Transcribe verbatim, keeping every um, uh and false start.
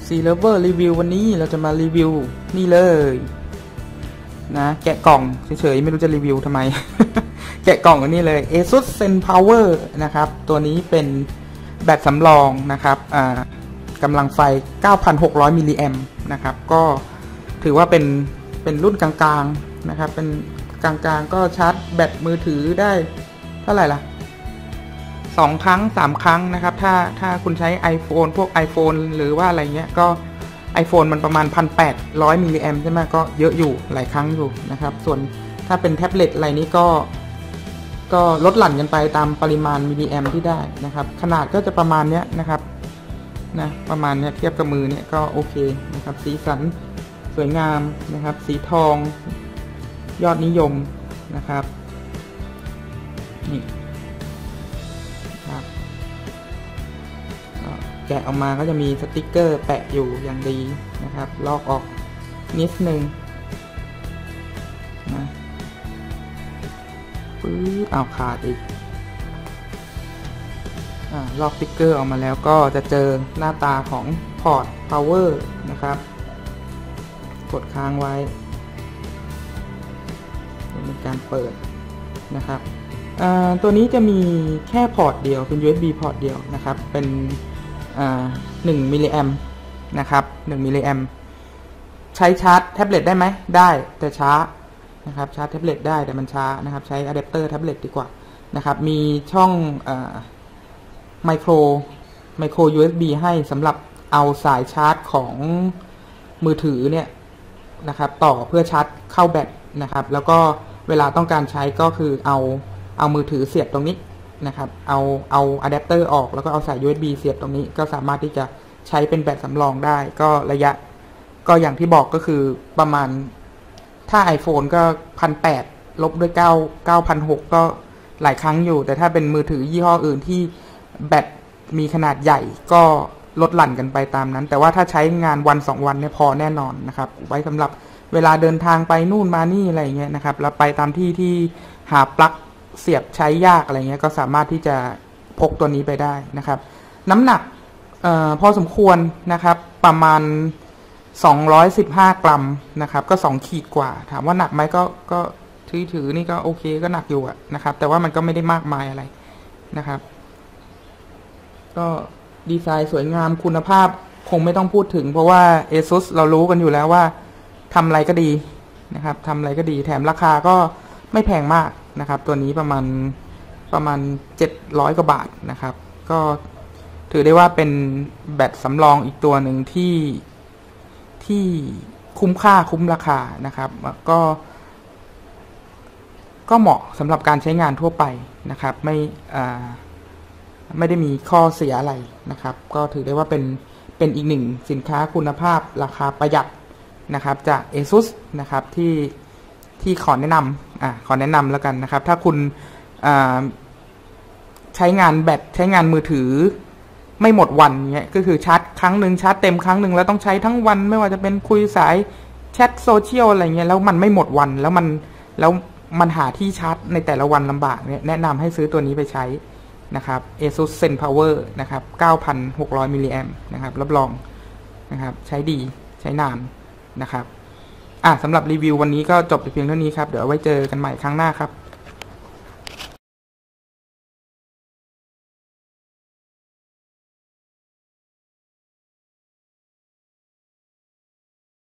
ซี Lover รีวิววันนี้เราจะมารีวิวนี่เลยนะแกะกล่องเฉยๆไม่รู้จะรีวิวทำไม แกะกล่องอันนี้เลย ASUS ZenPower นะครับตัวนี้เป็นแบตสำรองนะครับกำลังไฟ เก้าพันหกร้อย มิลลิแอมป์นะครับก็ถือว่าเป็นเป็นรุ่นกลางๆนะครับเป็นกลางๆก็ชาร์จแบตมือถือได้เท่าไหร่ล่ะสองครั้งสามครั้งนะครับถ้าถ้าคุณใช้ iPhone พวก iPhone หรือว่าอะไรเงี้ยก็ iPhone มันประมาณ หนึ่งพันแปดร้อย มิลลิแอมป์ใช่ไหมก็เยอะอยู่หลายครั้งอยู่นะครับส่วนถ้าเป็นแท็บเล็ตอะไรนี้ก็ก็ลดหลั่นกันไปตามปริมาณมิลลิแอมป์ที่ได้นะครับขนาดก็จะประมาณเนี้ยนะครับนะประมาณเนี้ยเทียบกับมือเนี้ยก็โอเคนะครับสีสันสวยงามนะครับสีทองยอดนิยมนะครับนี่ครับแกะออกมาก็จะมีสติกเกอร์แปะอยู่อย่างดีนะครับลอกออกนิดนึงนะปื๊ดเอาขาดอีกอ่าลอกสติกเกอร์ออกมาแล้วก็จะเจอหน้าตาของพอร์ต power นะครับกดค้างไว้เป็นการเปิดนะครับตัวนี้จะมีแค่พอร์ตเดียวเป็น ยู เอส บี พอร์ตเดียวนะครับเป็นหนึ่งมิลลิแอมป์นะครับหนึ่งมิลลิแอมป์ใช้ชาร์จแท็บเล็ตได้ไหมได้แต่ช้านะครับชาร์จแท็บเล็ตได้แต่มันช้านะครับใช้อะแดปเตอร์แท็บเล็ตดีกว่านะครับมีช่องไมโครไมโคร ยู เอส บี ให้สำหรับเอาสายชาร์จของมือถือเนี่ยนะครับต่อเพื่อชาร์จเข้าแบตนะครับแล้วก็เวลาต้องการใช้ก็คือเอาเอามือถือเสียบตรงนี้นะครับเอาเอาอะแดปเตอร์ออกแล้วก็เอาสาย ยู เอส บี เสียบตรงนี้ก็สามารถที่จะใช้เป็นแบตสำรองได้ก็ระยะก็อย่างที่บอกก็คือประมาณถ้า iPhone ก็ หนึ่งพันแปดร้อย ลบด้วย9 เก้าพันหกร้อย ก็หลายครั้งอยู่แต่ถ้าเป็นมือถือยี่ห้ออื่นที่แบตมีขนาดใหญ่ก็ลดหลั่นกันไปตามนั้นแต่ว่าถ้าใช้งานวันสองวันเนี่ยพอแน่นอนนะครับไว้สำหรับเวลาเดินทางไปนู่นมานี่อะไรเงี้ยนะครับแล้วไปตามที่ที่หาปลั๊กเสียบใช้ยากอะไรเงี้ยก็สามารถที่จะพกตัวนี้ไปได้นะครับน้ำหนักเอ่อพอสมควรนะครับประมาณสองร้อยสิบห้ากรัมนะครับก็สองขีดกว่าถามว่าหนักไหมก็ก็ถือถือนี่ก็โอเคก็หนักอยู่อะนะครับแต่ว่ามันก็ไม่ได้มากมายอะไรนะครับก็ดีไซน์สวยงามคุณภาพคงไม่ต้องพูดถึงเพราะว่า ASUS เรารู้กันอยู่แล้วว่าทำอะไรก็ดีนะครับทำอะไรก็ดีแถมราคาก็ไม่แพงมากนะครับตัวนี้ประมาณประมาณเจ็ดร้อยกว่าบาทนะครับก็ถือได้ว่าเป็นแบตสำรองอีกตัวหนึ่งที่ที่คุ้มค่าคุ้มราคานะครับก็ก็เหมาะสำหรับการใช้งานทั่วไปนะครับไม่อ่าไม่ได้มีข้อเสียอะไรนะครับก็ถือได้ว่าเป็นเป็นอีกหนึ่งสินค้าคุณภาพราคาประหยัดนะครับจาก ASUS นะครับที่ที่ขอแนะนำอ่าขอแนะนำแล้วกันนะครับถ้าคุณอ่าใช้งานแบตใช้งานมือถือไม่หมดวันเงี้ยก็คือชาร์จครั้งหนึ่งชาร์จเต็มครั้งหนึ่งแล้วต้องใช้ทั้งวันไม่ว่าจะเป็นคุยสายแชทโซเชียลอะไรเงี้ยแล้วมันไม่หมดวันแล้วมันแล้วมันหาที่ชาร์จในแต่ละวันลำบากเนี่ยแนะนำให้ซื้อตัวนี้ไปใช้นะครับ ASUS ZenPower นะครับ เก้าพันหกร้อย มิลลิแอมป์นะครับรับรองนะครับใช้ดีใช้นานนะครับอ่ะสำหรับรีวิววันนี้ก็จบเพียงเท่านี้ครับเดี๋ยวไว้เจอกันใหม่ครั้งหน้าครับ